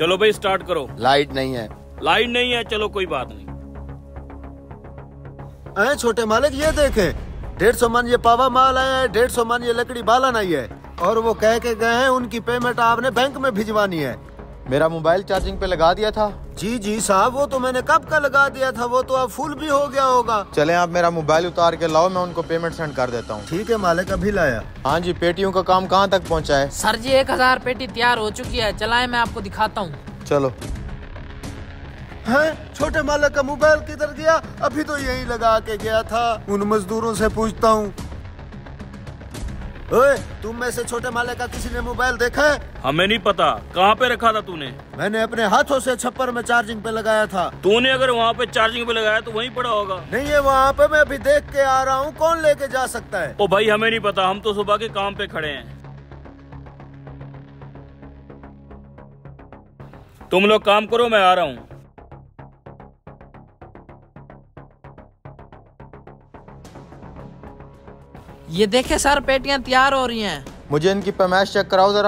चलो भाई स्टार्ट करो। लाइट नहीं है। लाइट नहीं है, चलो कोई बात नहीं। अरे छोटे मालिक ये देखे, 150 मन ये पावा माल आया है, 150 मन ये लकड़ी बालन आई है, और वो कह के गए हैं उनकी पेमेंट आपने बैंक में भिजवानी है। मेरा मोबाइल चार्जिंग पे लगा दिया था। जी जी साहब, वो तो मैंने कब का लगा दिया था, वो तो अब फुल भी हो गया होगा। चले आप मेरा मोबाइल उतार के लाओ, मैं उनको पेमेंट सेंड कर देता हूँ। ठीक है मालिक, अभी लाया। हाँ जी, पेटियों का काम कहाँ तक पहुँचा है? सर जी 1000 पेटी तैयार हो चुकी है, चलाएं मैं आपको दिखाता हूँ। चलो। है छोटे मालिक का मोबाइल किधर गया? अभी तो यही लगा के गया था। उन मजदूरों से पूछता हूँ। ओए, तुम में से छोटे मालिक का किसी ने मोबाइल देखा है? हमें नहीं पता, कहाँ पे रखा था तूने? मैंने अपने हाथों से छप्पर में चार्जिंग पे लगाया था। तूने अगर वहाँ पे चार्जिंग पे लगाया तो वहीं पड़ा होगा। नहीं है वहाँ पे, मैं अभी देख के आ रहा हूँ। कौन लेके जा सकता है? ओ भाई हमें नहीं पता, हम तो सुबह के काम पे खड़े हैं। तुम लोग काम करो, मैं आ रहा हूँ। ये देखे सर, पेटियां तैयार हो रही हैं। मुझे इनकी पैमाइश चेक कराओ जरा।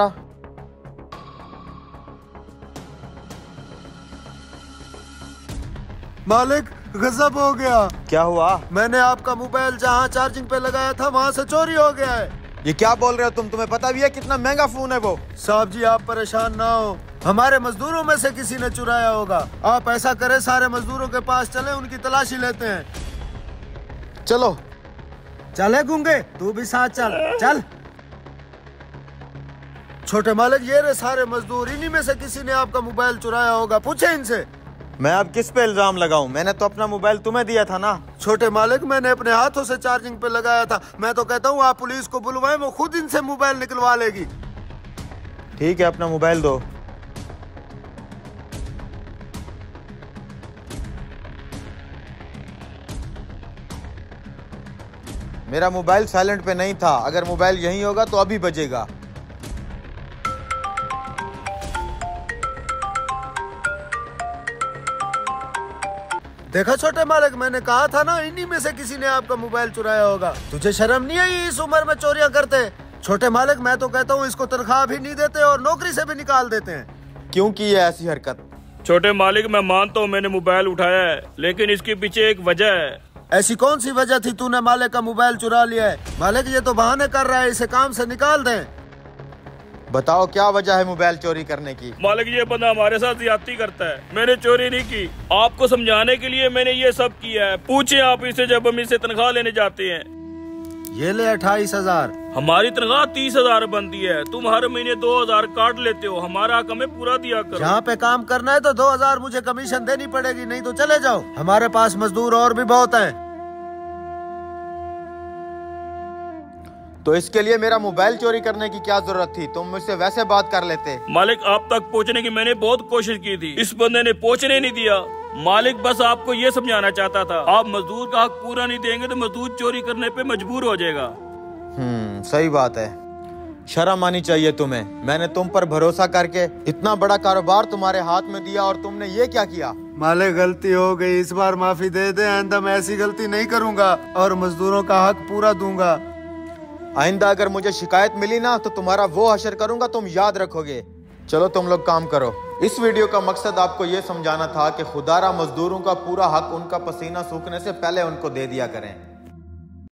मालिक गजब हो गया। क्या हुआ? मैंने आपका मोबाइल जहाँ चार्जिंग पे लगाया था वहाँ से चोरी हो गया है। ये क्या बोल रहे हो तुम? तुम्हें पता भी है कितना महंगा फोन है वो? साहब जी आप परेशान ना हो, हमारे मजदूरों में से किसी ने चुराया होगा। आप ऐसा करें, सारे मजदूरों के पास चले, उनकी तलाशी लेते हैं। चलो। चले गूंगे, तू भी साथ चल। चल छोटे मालिक, ये रहे सारे मजदूर, इन्हीं में से किसी ने आपका मोबाइल चुराया होगा, पूछे इनसे। मैं अब किस पे इल्जाम लगाऊं? मैंने तो अपना मोबाइल तुम्हें दिया था ना। छोटे मालिक, मैंने अपने हाथों से चार्जिंग पे लगाया था। मैं तो कहता हूँ आप पुलिस को बुलवाएं, वो खुद इनसे मोबाइल निकलवा लेगी। ठीक है, अपना मोबाइल दो। मेरा मोबाइल साइलेंट पे नहीं था, अगर मोबाइल यहीं होगा तो अभी बजेगा। देखा छोटे मालिक, मैंने कहा था ना, इन्हीं में से किसी ने आपका मोबाइल चुराया होगा। तुझे शर्म नहीं आई इस उम्र में चोरियां करते? छोटे मालिक, मैं तो कहता हूँ इसको तनख्वाह भी नहीं देते और नौकरी से भी निकाल देते हैं। क्यों की है ऐसी हरकत? छोटे मालिक, मैं मानता हूँ मैंने मोबाइल उठाया है, लेकिन इसके पीछे एक वजह है। ऐसी कौन सी वजह थी तूने मालिक का मोबाइल चुरा लिया है? मालिक ये तो बहाने कर रहा है, इसे काम से निकाल दें। बताओ क्या वजह है मोबाइल चोरी करने की? मालिक ये बंदा हमारे साथ ज्यादती करता है, मैंने चोरी नहीं की। आपको समझाने के लिए मैंने ये सब किया है, पूछे आप इससे जब हम इससे तनख्वाह लेने जाते हैं। ये ले 28,000। हमारी तनख्वाह 30,000 बनती है, तुम हर महीने 2,000 काट लेते हो, हमारा हक हमें पूरा दिया करो। यहाँ पे काम करना है तो 2,000 मुझे कमीशन देनी पड़ेगी, नहीं तो चले जाओ, हमारे पास मजदूर और भी बहुत हैं। तो इसके लिए मेरा मोबाइल चोरी करने की क्या जरूरत थी? तुम मुझसे वैसे बात कर लेते। मालिक आप तक पहुँचने की मैंने बहुत कोशिश की थी, इस बंदे ने पहुँचने नहीं दिया। मालिक बस आपको ये समझाना चाहता था, आप मजदूर का हक पूरा नहीं देंगे तो मजदूर चोरी करने पे मजबूर हो जाएगा। सही बात है। शर्म आनी चाहिए तुम्हें। मैंने तुम पर भरोसा करके इतना बड़ा कारोबार तुम्हारे हाथ में दिया और तुमने ये क्या किया? मालिक गलती हो गई, इस बार माफी दे दे, आइंदा मैं ऐसी गलती नहीं करूँगा और मजदूरों का हक पूरा दूंगा। आइंदा अगर मुझे शिकायत मिली ना तो तुम्हारा वो हशर करूंगा, तुम याद रखोगे। चलो तुम लोग काम करो। इस वीडियो का मकसद आपको ये समझाना था कि खुदारा मजदूरों का पूरा हक उनका पसीना सूखने से पहले उनको दे दिया करें।